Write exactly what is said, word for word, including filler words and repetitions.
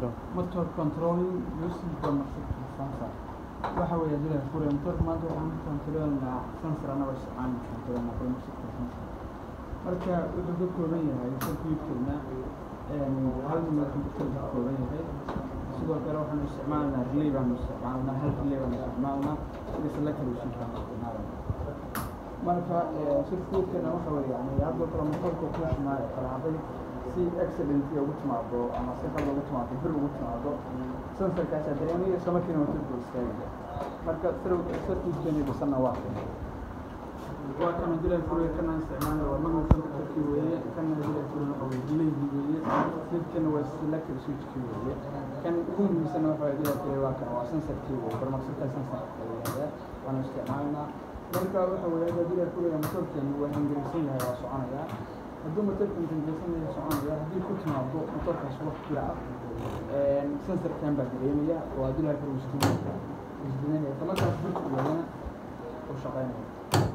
control motor controlling using the sensor waxa weeye dila fure motor maanta waxaan control na sensor ana wax aan control na kuma sensor marka wuxuu ka kooban yahay circuit-kuna een hal mid ka kooban yahay sidoo kale waxaan isticmaalnaa relay baan isticmaalnaa hal relay baan isticmaalnaa sida selector u shaqeeyo isticmaalnaa marka circuit-kana waxa weeye yani hadda kala motorka ku shaqeeyo qalabay si accident iyo ugu timaado ama si qalad ugu timaado bir ugu timaado sensor kaas dareemiyo sama kina motorka istaagay marka circuit-kana bisana waa waa kan dila fure kana isticmaalnaa waa magac circuit weeye kan dila fure oo relay weeye sidkan waa selector switch weeye kan ugu muhiimsan waxa dila fure waa kan waa sensor weeye barnaamijka sensor waan isticmaalnaa marka waxa weeye dila fure motorkan waa ingiriisan yahay waa soconaya haddii motorka ingiriisan yahay soconaya haddii ku timaado motorkaas waqti jira ee sensor kan baa dareemaya waa dila fure isticmaalaya isticmaalaya markaas birtu weeyana oo shaqeynaya